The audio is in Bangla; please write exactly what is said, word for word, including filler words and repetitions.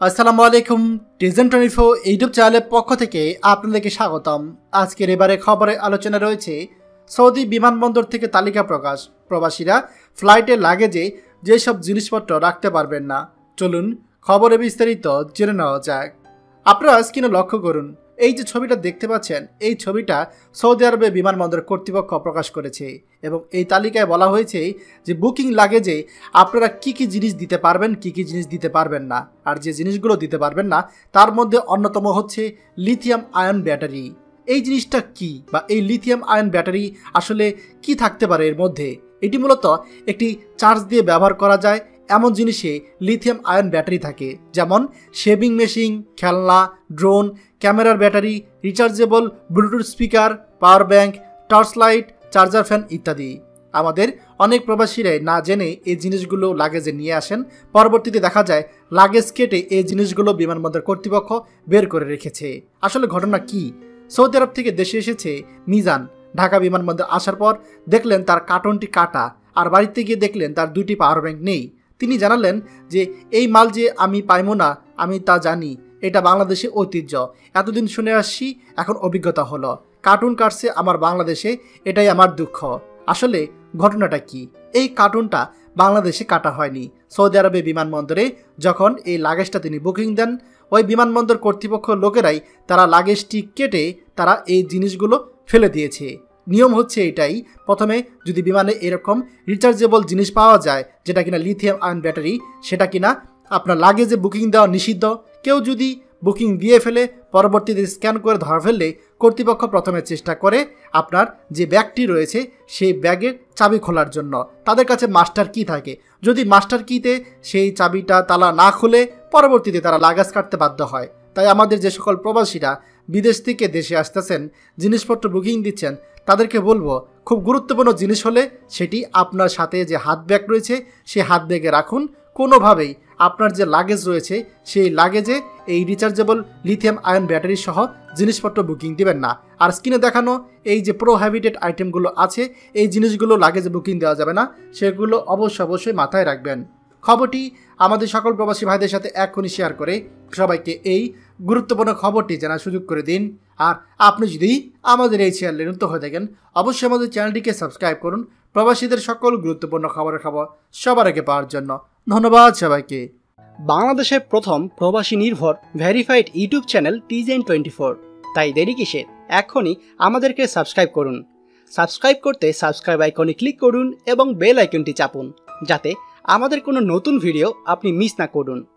আসসালামু আলাইকুম। টিজেন টোয়েন্টি ফোর ইউটিউব চ্যানেলের পক্ষ থেকে আপনাদেরকে স্বাগতম। আজকের এবারে খবরে আলোচনা রয়েছে সৌদি বিমানবন্দর থেকে তালিকা প্রকাশ, প্রবাসীরা ফ্লাইটে লাগেজে যেসব জিনিসপত্র রাখতে পারবেন না। চলুন খবরে বিস্তারিত জেনে নেওয়া যাক। আপনারা স্ক্রিনে লক্ষ্য করুন, এই যে ছবিটা দেখতে পাচ্ছেন, এই ছবিটা সৌদি আরবে বিমানবন্দর কর্তৃপক্ষ প্রকাশ করেছে এবং এই তালিকায় বলা হয়েছে যে বুকিং লাগেজে আপনারা কি কি জিনিস দিতে পারবেন, কি কি জিনিস দিতে পারবেন না। আর যে জিনিসগুলো দিতে পারবেন না তার মধ্যে অন্যতম হচ্ছে লিথিয়াম আয়ন ব্যাটারি। এই জিনিসটা কি বা এই লিথিয়াম আয়ন ব্যাটারি আসলে কি থাকতে পারে এর মধ্যে? এটি মূলত একটি চার্জ দিয়ে ব্যবহার করা যায় এমন জিনিসে লিথিয়াম আয়ন ব্যাটারি থাকে, যেমন শেভিং মেশিন, খেলনা, ড্রোন, ক্যামেরার battery, rechargeable bluetooth speaker, power bank, torch light, charger fan ইত্যাদি। আমাদের অনেক প্রবাসীরাই না জেনে এই জিনিসগুলো লাগেজে নিয়ে আসেন, পরবর্তীতে দেখা যায় লাগেজ কেটে এই জিনিসগুলো বিমানবন্দর কর্তৃপক্ষ বের করে রেখেছে। আসলে ঘটনা কি? সৌদি আরব থেকে দেশে এসেছে মিজান। ঢাকা বিমানবন্দর আসার পর দেখলেন তার কার্টনটি কাটা, আর বাড়িতে গিয়ে দেখলেন তার দুইটি পাওয়ার ব্যাংক নেই। তিনি জানালেন যে এই মাল যে আমি পাইবো না, আমি তা জানি, এটা বাংলাদেশে ঐতিহ্য, এতদিন শুনে আসছি, এখন অভিজ্ঞতা হলো। কার্টুন কাটছে আমার বাংলাদেশে, এটাই আমার দুঃখ। আসলে ঘটনাটা কি? এই কার্টুনটা বাংলাদেশে কাটা হয়নি। সৌদি আরবে বিমানবন্দরে যখন এই লাগেজটা তিনি বুকিং দেন, ওই বিমানবন্দর কর্তৃপক্ষ লোকেরাই তারা লাগেজটি কেটে তারা এই জিনিসগুলো ফেলে দিয়েছে। নিয়ম হচ্ছে এটাই, প্রথমে যদি বিমানে এরকম রিচার্জেবল জিনিস পাওয়া যায় যেটা কিনা লিথিয়াম আয়ন ব্যাটারি, সেটা কিনা আপনার লাগেজে বুকিং দেওয়া নিষিদ্ধ। কেউ যদি বুকিং দিয়ে ফেলে পরবর্তীতে স্ক্যান করে ধরা ফেললে কর্তৃপক্ষ প্রথমে চেষ্টা করে আপনার যে ব্যাগটি রয়েছে সেই ব্যাগের চাবি খোলার জন্য। তাদের কাছে মাস্টার কি থাকে, যদি মাস্টার কিতে সেই চাবিটা তালা না খুলে পরবর্তীতে তারা লাগেজ কাটতে বাধ্য হয়। তাই আমাদের যে সকল প্রবাসীরা বিদেশ থেকে দেশে আসতেছেন, জিনিসপত্র বুকিং দিচ্ছেন, তাদেরকে বলবো খুব গুরুত্বপূর্ণ জিনিস হলে সেটি আপনার সাথে যে হাত ব্যাগ রয়েছে সেই হাত ব্যাগে রাখুন। কোনোভাবেই আপনার যে লাগেজ রয়েছে সেই লাগেজে এই রিচার্জেবল লিথিয়াম আয়ন ব্যাটারি সহ জিনিসপত্র বুকিং দিবেন না। আর স্ক্রিনে দেখানো এই যে প্রোহাবিটেড আইটেমগুলো আছে, এই জিনিসগুলো লাগেজে বুকিং দেওয়া যাবে না, সেগুলো অবশ্যই অবশ্যই মাথায় রাখবেন। খবরটি আমাদের সকল প্রবাসী ভাইদের সাথে এখনই শেয়ার করে সবাইকে এই গুরুত্বপূর্ণ খবরটি জানার সুযোগ করে দিন। আর আপনি যদি আমাদের এই চ্যানেলে নতুন হয়ে থাকেন, অবশ্যই আমাদের চ্যানেলটিকে সাবস্ক্রাইব করুন প্রবাসীদের সকল গুরুত্বপূর্ণ খবরের খবর সবার আগে পাওয়ার জন্য। ধন্যবাদ সবাইকে। বাংলাদেশের প্রথম প্রবাসী নির্ভর ভেরিফাইড ইউটিউব চ্যানেল টিজেন টোয়েন্টি ফোর, তাই দেরি কিসের? এখনই আমাদেরকে সাবস্ক্রাইব করুন। সাবস্ক্রাইব করতে সাবস্ক্রাইব আইকনে ক্লিক করুন এবং বেল আইকনটি চাপুন, যাতে আমাদের কোনো নতুন ভিডিও আপনি মিস না করুন।